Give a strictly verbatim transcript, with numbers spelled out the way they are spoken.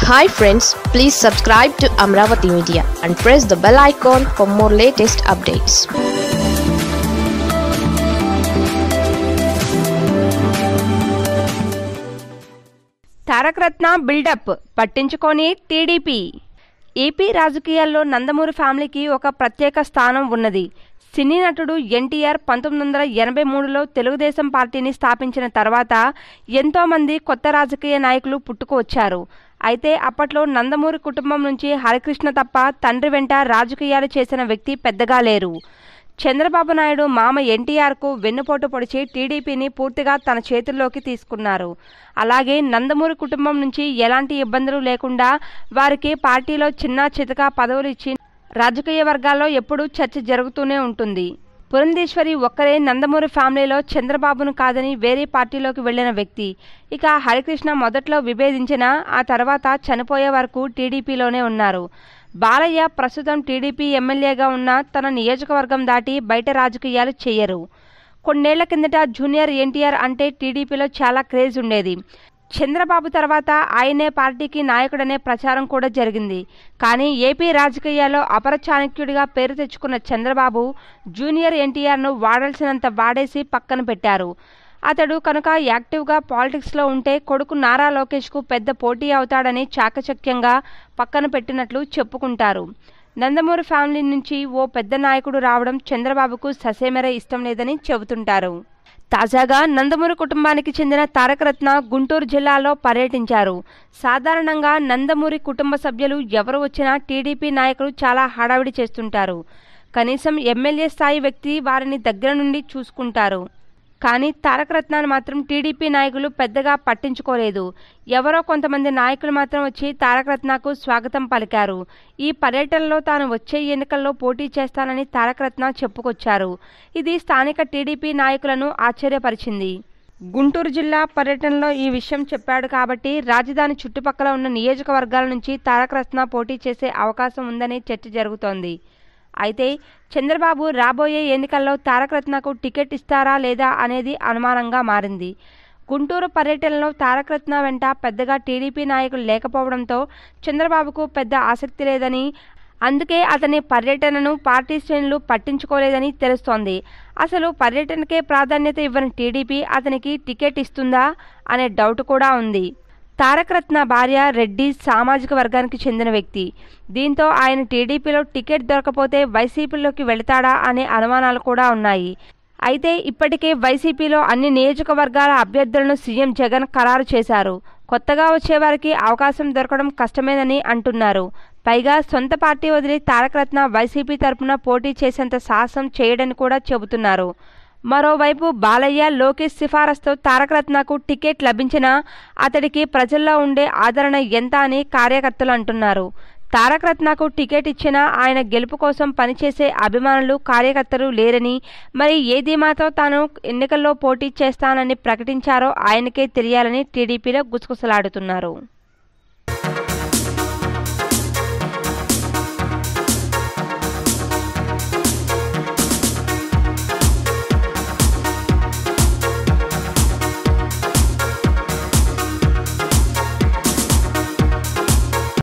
Hi friends, please subscribe to Amaravathi Media and press the bell icon for more latest updates. Taraka Ratna build-up పట్టించుకోని TDP. AP రాజకీయాల్లో నందమూరి ఫ్యామిలీకి ఒక ప్రత్యేక స్థానం ఉన్నది. సినీ నటుడు ఎన్టీఆర్ పంతొమ్మిది వందల ఎనభై మూడులో తెలుగుదేశం పార్టీని స్థాపించిన తర్వాత ఎంతోమంది కొత్త రాజకీయ నాయకులు పుట్టుకువచ్చారు. అయితే అప్పట్లో నందమూరి కుటుంబం నుంచి హరికృష్ణ తప్ప తండ్రి వెంట రాజకీయాలు చేసిన వ్యక్తి పెద్దగా లేరు. చంద్రబాబు నాయుడు మామ ఎన్టీఆర్కు వెన్నుపోటు పొడిచి టీడీపీని పూర్తిగా తన చేతుల్లోకి తీసుకున్నారు. అలాగే నందమూరి కుటుంబం నుంచి ఎలాంటి ఇబ్బందులు లేకుండా వారికి పార్టీలో చిన్న చితక పదవులు ఇచ్చి రాజకీయ వర్గాల్లో ఎప్పుడూ చర్చ జరుగుతూనే ఉంటుంది. పురంధేశ్వరి ఒక్కరే నందమూరి ఫ్యామిలీలో చంద్రబాబును కాదని వేరే పార్టీలోకి వెళ్లిన వ్యక్తి. ఇక హరికృష్ణ మొదట్లో విభేదించిన ఆ తర్వాత చనిపోయే వరకు టీడీపీలోనే ఉన్నారు. బాలయ్య ప్రస్తుతం టీడీపీ ఎమ్మెల్యేగా ఉన్న తన నియోజకవర్గం దాటి బయట రాజకీయాలు చేయరు. కొన్నేళ్ల కిందట జూనియర్ ఎన్టీఆర్ అంటే టీడీపీలో చాలా క్రేజ్ ఉండేది. చంద్రబాబు తర్వాత ఆయనే పార్టీకి నాయకుడనే ప్రచారం కూడా జరిగింది. కానీ ఏపీ రాజకీయాల్లో అపర చాణక్యుడిగా పేరు తెచ్చుకున్న చంద్రబాబు జూనియర్ ఎన్టీఆర్ను వాడాల్సినంత వాడేసి పక్కన పెట్టారు. అతడు కనుక యాక్టివ్గా పాలిటిక్స్లో ఉంటే కొడుకు నారా లోకేష్కు పెద్ద పోటీ అవుతాడని చాకచక్యంగా పక్కన పెట్టినట్లు చెప్పుకుంటారు. నందమూరి ఫ్యామిలీ నుంచి ఓ పెద్ద నాయకుడు రావడం చంద్రబాబుకు ససేమెర ఇష్టం లేదని చెబుతుంటారు. తాజాగా నందమూరి కుటుంబానికి చెందిన తారక రత్న గుంటూరు జిల్లాలో పర్యటించారు. సాధారణంగా నందమూరి కుటుంబ సభ్యులు ఎవరు వచ్చినా టీడీపీ నాయకులు చాలా హడావిడి చేస్తుంటారు. కనీసం ఎమ్మెల్యే స్థాయి వ్యక్తి వారిని దగ్గర నుండి చూసుకుంటారు. కానీ తారక రత్నాన్ని మాత్రం టీడీపీ నాయకులు పెద్దగా పట్టించుకోలేదు. ఎవరో కొంతమంది నాయకులు మాత్రం వచ్చి తారక రత్నకు స్వాగతం పలికారు. ఈ పర్యటనలో తాను వచ్చే ఎన్నికల్లో పోటీ చేస్తానని తారక రత్న చెప్పుకొచ్చారు. ఇది స్థానిక టీడీపీ నాయకులను ఆశ్చర్యపరిచింది. గుంటూరు జిల్లా పర్యటనలో ఈ విషయం చెప్పాడు కాబట్టి రాజధాని చుట్టుపక్కల ఉన్న నియోజకవర్గాల నుంచి తారక రత్న పోటీ చేసే అవకాశం ఉందనే చర్చ జరుగుతోంది. అయితే చంద్రబాబు రాబోయే ఎన్నికల్లో తారక రత్నకు టికెట్ ఇస్తారా లేదా అనేది అనుమానంగా మారింది. గుంటూరు పర్యటనలో తారక రత్న వెంట పెద్దగా టీడీపీ నాయకులు లేకపోవడంతో చంద్రబాబుకు పెద్ద ఆసక్తి లేదని, అందుకే అతని పర్యటనను పార్టీ శ్రేణులు పట్టించుకోలేదని తెలుస్తోంది. అసలు పర్యటనకే ప్రాధాన్యత ఇవ్వని టీడీపీ అతనికి టికెట్ ఇస్తుందా అనే డౌట్ కూడా ఉంది. తారక రత్న భార్య రెడ్డి సామాజిక వర్గానికి చెందిన వ్యక్తి. దీంతో ఆయన టీడీపీలో టికెట్ దొరకపోతే వైసీపీలోకి వెళతాడా అనే అనుమానాలు కూడా ఉన్నాయి. అయితే ఇప్పటికే వైసీపీలో అన్ని నియోజకవర్గాల అభ్యర్థులను సీఎం జగన్ ఖరారు చేశారు. కొత్తగా వచ్చేవారికి అవకాశం దొరకడం కష్టమేనని అంటున్నారు. పైగా సొంత పార్టీ వదిలి తారక రత్న వైసీపీ తరపున పోటీ చేసేంత సాహసం చేయడని కూడా చెబుతున్నారు. మరోవైపు బాలయ్య, లోకేష్ సిఫారసుతో తారక రత్నకు టికెట్ లభించినా అతడికి ప్రజల్లో ఉండే ఆదరణ ఎంత అని కార్యకర్తలు అంటున్నారు. తారక రత్నకు టికెట్ ఇచ్చినా ఆయన గెలుపు కోసం పనిచేసే అభిమానులు, కార్యకర్తలు లేరని, మరి ఏ ధీమాతో తాను ఎన్నికల్లో పోటీ చేస్తానని ప్రకటించారో ఆయనకే తెలియాలని టీడీపీలో గుసగుసలాడుతున్నారు.